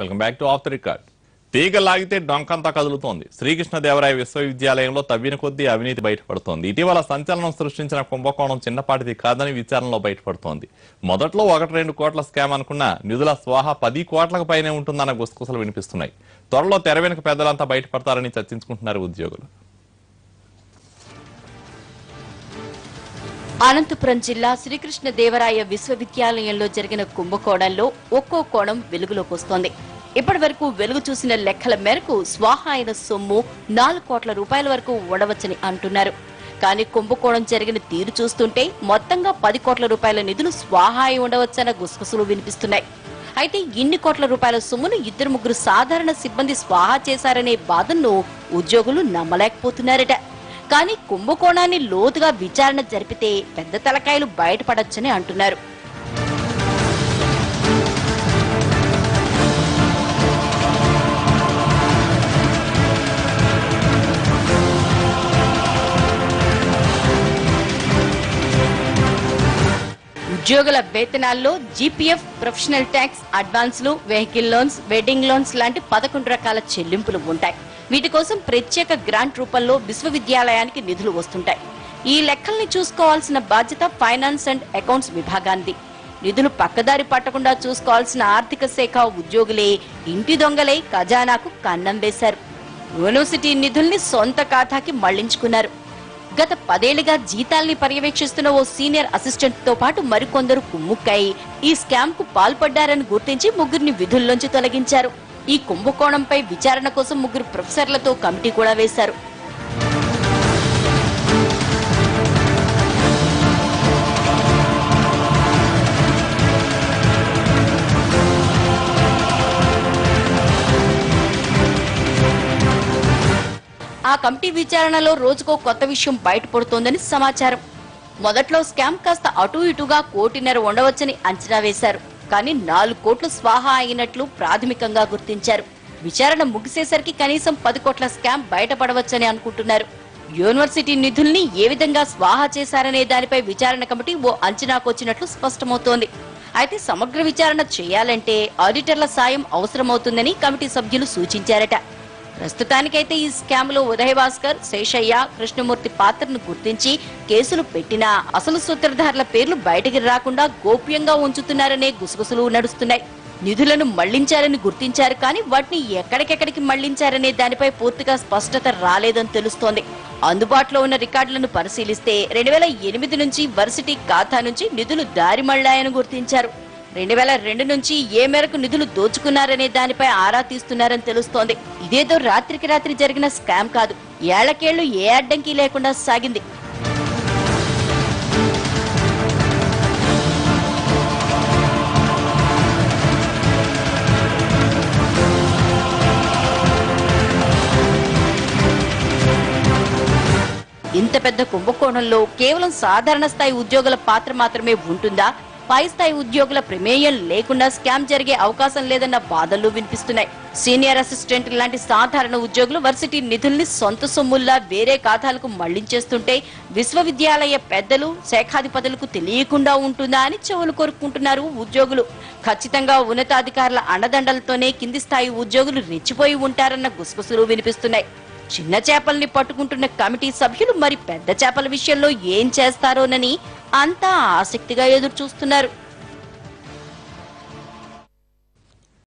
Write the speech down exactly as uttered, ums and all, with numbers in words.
Welcome back to off the record. తీగ లాగితే డొంకంతా కదులుతోంది. శ్రీకృష్ణదేవరాయ విశ్వవిద్యాలయంలో తవ్విన కొద్దీ అవినీతి బయటపడుతోంది. ఇటీవల సంచలనం సృష్టించిన కుంభకోణం చిన్నపాటిది కాదని విచారణలో బయటపడుతోంది. మొదట్లో ఒకటి రెండు కోట్ల స్కామ్ అనుకున్న నిధుల స్వాహా పది కోట్లకు పైనే ఉంటుందన్న గుసగుసలు వినిపిస్తున్నాయి. త్వరలో తెర వెనుక పెద్దలంతా బయటపడతారని చర్చించుకుంటున్నారు ఉద్యోగులు. అనంతపురం జిల్లా శ్రీకృష్ణదేవరాయ విశ్వవిద్యాలయంలో జరిగిన కుంభకోణంలో ఒక్కో కోణం వెలుగులోకి వస్తోంది. ఇప్పటి వరకు వెలుగు చూసిన లెక్కల మేరకు స్వాహా అయిన సొమ్ము నాలుగు కోట్ల రూపాయల వరకు ఉండవచ్చని అంటున్నారు. కానీ కుంభకోణం జరిగిన తీరు చూస్తుంటే మొత్తంగా పది కోట్ల రూపాయల నిధులు స్వాహా అయి ఉండవచ్చన్న గుసగుసలు వినిపిస్తున్నాయి. అయితే ఇన్ని కోట్ల రూపాయల సొమ్మును ఇద్దరు ముగ్గురు సాధారణ సిబ్బంది స్వాహా చేశారనే బాధను ఉద్యోగులు నమ్మలేకపోతున్నారట. కానీ కుంభకోణాన్ని లోతుగా విచారణ జరిపితే పెద్ద తలకాయలు బయటపడొచ్చని అంటున్నారు. ఉద్యోగుల వేతనాల్లో జీపీఎఫ్, ప్రొఫెషనల్ ట్యాక్స్, అడ్వాన్స్లు, వెహికల్ లోన్స్, వెడ్డింగ్ లోన్స్ లాంటి పదకొండు రకాల చెల్లింపులు ఉంటాయి. వీటి కోసం ప్రత్యేక గ్రాంట్ రూపంలో విశ్వవిద్యాలయానికి నిధులు వస్తుంటాయి. ఈ లెక్కల్ని చూసుకోవాల్సిన బాధ్యత ఫైనాన్స్ అండ్ అకౌంట్స్ విభాగానికి. నిధులు పక్కదారి పట్టకుండా చూసుకోవాల్సిన ఆర్థిక శాఖ ఉద్యోగులే ఇంటి దొంగలై ఖజానాకు కన్నం వేశారు. యూనివర్సిటీ నిధుల్ని సొంత ఖాతాకి మళ్లించుకున్నారు. గత పదేళ్లుగా జీతాల్ని పర్యవేక్షిస్తున్న ఓ సీనియర్ అసిస్టెంట్ తో పాటు మరికొందరు కుమ్ముక్కై ఈ స్కామ్ కు పాల్పడ్డారని గుర్తించి ముగ్గురిని విధుల్లోంచి తొలగించారు. ఈ కుంభకోణంపై విచారణ కోసం ముగ్గురు ప్రొఫెసర్లతో కమిటీ కూడా వేశారు. ఆ కమిటీ విచారణలో రోజుకో కొత్త విషయం బయటపడుతోందని సమాచారం. మొదట్లో స్కామ్ కాస్త అటూ ఇటుగా కోటిన్నర ఉండవచ్చని అంచనా వేశారు. కానీ నాలుగు కోట్లు స్వాహా అయినట్లు ప్రాథమికంగా గుర్తించారు. విచారణ ముగిసేసరికి కనీసం పది కోట్ల స్కామ్ బయటపడవచ్చని అనుకుంటున్నారు. యూనివర్సిటీ నిధుల్ని ఏ విధంగా స్వాహా చేశారనే దానిపై విచారణ కమిటీ ఓ అంచనాకొచ్చినట్లు స్పష్టమవుతోంది. అయితే సమగ్ర విచారణ చేయాలంటే ఆడిటర్ల సాయం అవసరమవుతుందని కమిటీ సభ్యులు సూచించారట. ప్రస్తుతానికైతే ఈ స్కామ్ లో ఉదయ భాస్కర్, శేషయ్య, కృష్ణమూర్తి పాత్రను గుర్తించి కేసులు పెట్టినా అసలు సూత్రధారుల పేర్లు బయటికి రాకుండా గోప్యంగా ఉంచుతున్నారనే గుసగుసలు నడుస్తున్నాయి. నిధులను మళ్లించారని గుర్తించారు, కానీ వాటిని ఎక్కడికెక్కడికి మళ్లించారనే దానిపై పూర్తిగా స్పష్టత రాలేదని తెలుస్తోంది. అందుబాటులో ఉన్న రికార్డులను పరిశీలిస్తే రెండు వేల ఎనిమిది నుంచి వర్సిటీ ఖాతా నుంచి నిధులు దారి మళ్లాయని గుర్తించారు. రెండు వేల రెండు నుంచి ఏ మేరకు నిధులు దోచుకున్నారనే దానిపై ఆరా తీస్తున్నారని తెలుస్తోంది. ఇదేదో రాత్రికి రాత్రి జరిగిన స్కామ్ కాదు, ఏళ్లకేళ్లు ఏ అడ్డంకి లేకుండా సాగింది. ఇంత పెద్ద కుంభకోణంలో కేవలం సాధారణ స్థాయి ఉద్యోగుల పాత్ర మాత్రమే ఉంటుందా? పై స్థాయి ఉద్యోగుల ప్రమేయం లేకుండా స్కామ్ జరిగే అవకాశం లేదన్న బాధలు వినిపిస్తున్నాయి. సీనియర్ అసిస్టెంట్ లాంటి సాధారణ ఉద్యోగులు వర్సిటీ నిధుల్ని సొంత సొమ్ముల్లా వేరే ఖాతాలకు మళ్లించేస్తుంటే విశ్వవిద్యాలయ పెద్దలు, శాఖాధిపతులకు తెలియకుండా ఉంటుందా అని చెవులు కోరుకుంటున్నారు ఉద్యోగులు. ఖచ్చితంగా ఉన్నతాధికారుల అండదండలతోనే కింది స్థాయి ఉద్యోగులు రెచ్చిపోయి ఉంటారన్న గుసగుసలు వినిపిస్తున్నాయి. చిన్న చేపల్ని పట్టుకుంటున్న కమిటీ సభ్యులు మరి పెద్ద చేపల విషయంలో ఏం చేస్తారోనని అంతా ఆసక్తిగా ఎదురు చూస్తున్నారు.